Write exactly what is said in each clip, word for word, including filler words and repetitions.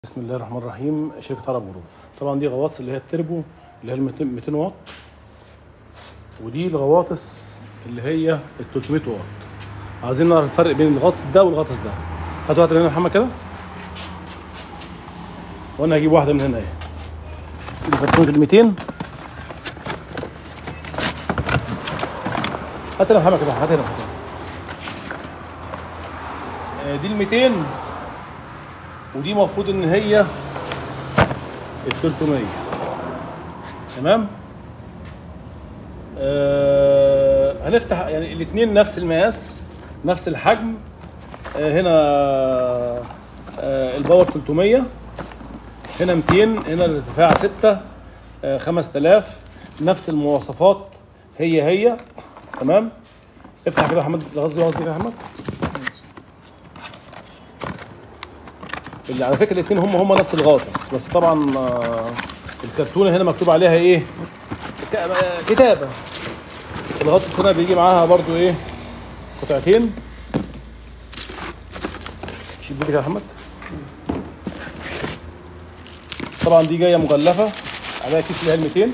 بسم الله الرحمن الرحيم. شركة عرب جروب. طبعا دي غواطس اللي هي التربو اللي هي ال مئتين واط، ودي الغواطس اللي هي ال ثلاثمئة واط. عايزين نعرف الفرق بين الغطس ده والغطس ده. هات واحدة من هنا يا محمد كده، وانا هجيب واحدة من هنا اهي. دي كرتونة ال مئتين. هات هنا يا محمد كده، هات هنا. دي ال مئتين، ودي المفروض ان هي ال ثلاثمئة. تمام. آه هنفتح يعني الاثنين نفس المقاس نفس الحجم. آه هنا آه الباور ثلاثمئة، هنا مئتين، هنا الارتفاع ستة، آه خمسة آلاف، نفس المواصفات هي هي. تمام. افتح كده يا محمد الغطس دي يا محمد. اللي على فكره الاثنين هم هم نفس الغاطس، بس طبعا الكرتونه هنا مكتوب عليها ايه؟ كتابه. الغاطس هنا بيجي معاها برضو ايه؟ قطعتين. شيل دي كده يا محمد. طبعا دي جايه مغلفه عليها كيس اللي هي ال مئتين،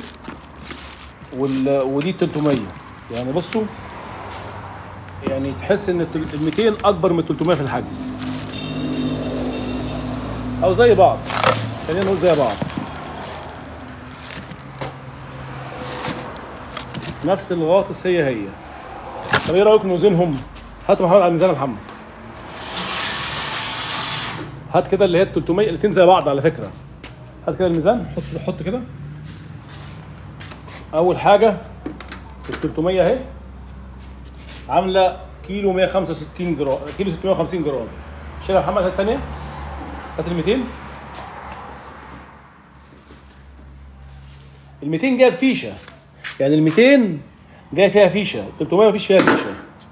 ودي ثلاثمئة. يعني بصوا، يعني تحس ان ال مئتين اكبر من ثلاثمئة في الحجم، او زي بعض. خلينا نقول زي بعض، نفس الغاطس هي هي. طب ايه رايكم نوزنهم؟ هاتوا محمد على الميزان يا محمد. هات كده اللي هي ثلاثمئة، الاثنين زي بعض على فكره. هات كده الميزان، حط حط كده. اول حاجه ال ثلاثمئة اهي عامله كيلو مئة وخمسة وستين جرام، كيلو ستمئة وخمسين جرام. شيلها يا محمد. هات الثانيه، هات ال مئتين. ال مئتين جايه بفيشه، يعني ال مئتين جايه فيها فيشه، ثلاثمئة مفيش فيها فيشه.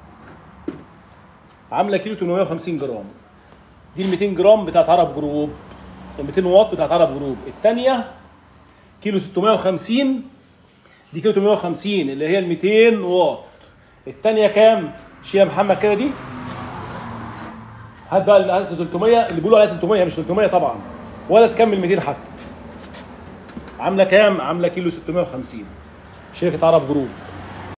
عامله كيلو ثمانمئة وخمسين جرام. دي ال مئتين جرام بتاعت عرب جروب، ال مئتين واط بتاعت عرب جروب. الثانيه كيلو ستمئة وخمسين، دي كيلو ثمانمئة وخمسين اللي هي ال مئتين واط. الثانيه كام؟ شيل يا محمد كده دي. هات بقى هات ثلاثمئة اللي بيقولوا عليها ثلاثمئة، مش ثلاثمئة طبعا، ولا تكمل مئتين حتى. عامله كام؟ عامله كيلو ستمئة وخمسين. شركه عرب جروب.